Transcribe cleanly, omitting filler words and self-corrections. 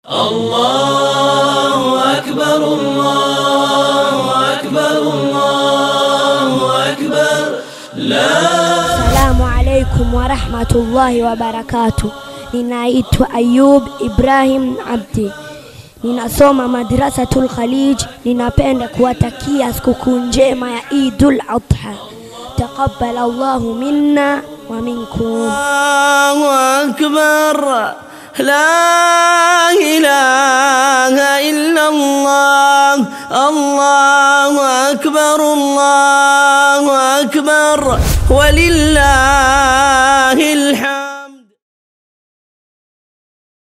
الله أكبر الله أكبر الله أكبر Assalamu alaikum wa rahmatullahi wa barakatuh. Ninaitwa Ayub Ibrahim Abdi, ninasoma Madrasatul Khalij. Ninapenda kuwatakia sikukuu njema ya Eidul Adha. Taqabbal Allahu minna wa minkum. Allahu akbar, la ilaha illa Allah. Allahu akbar, Allahu akbar, walillahil hamd.